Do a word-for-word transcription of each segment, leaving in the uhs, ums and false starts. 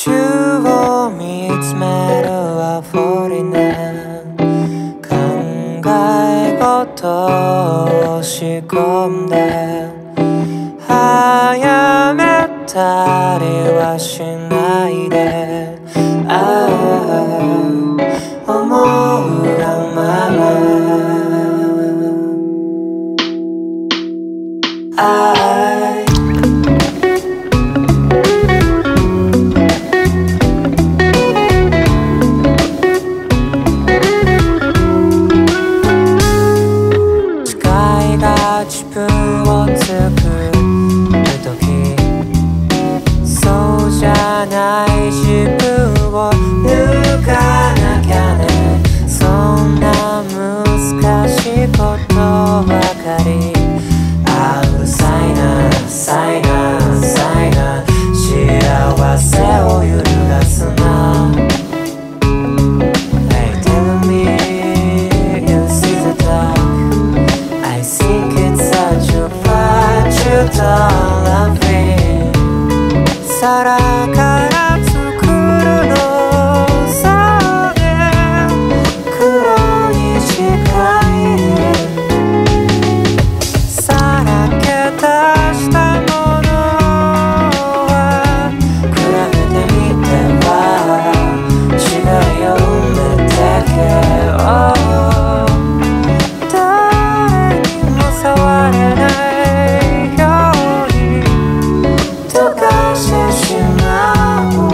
宙を見つめるアフォリネ考え事を仕込んで早めたりはしないでああ思うがまま愛自分を作るときそうじゃない自分を抜かなきゃねそんな難しいことばかりあうるさいなさいなさいな幸せを揺るがすな Hey tell me you see the dark I think it's such a fight you don't love me 皿から作るのさね黒に近いさらけ出したものは比べてみては違いを埋めてけよ触れないように溶かしてしまう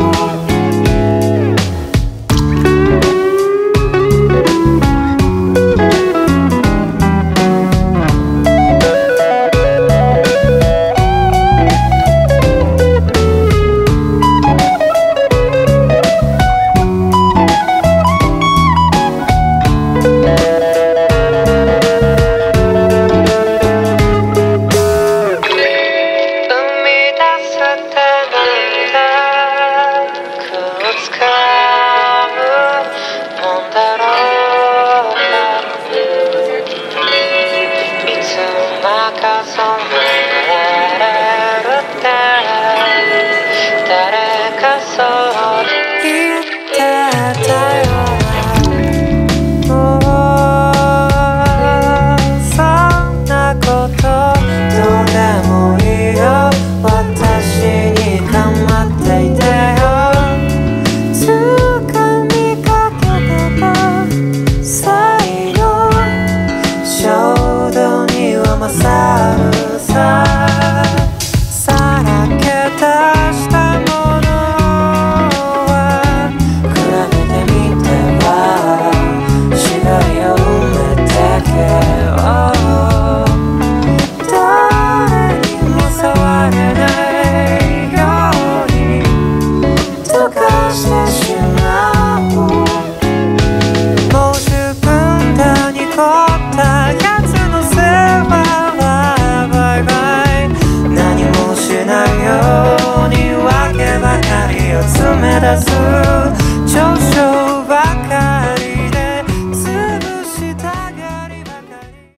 出す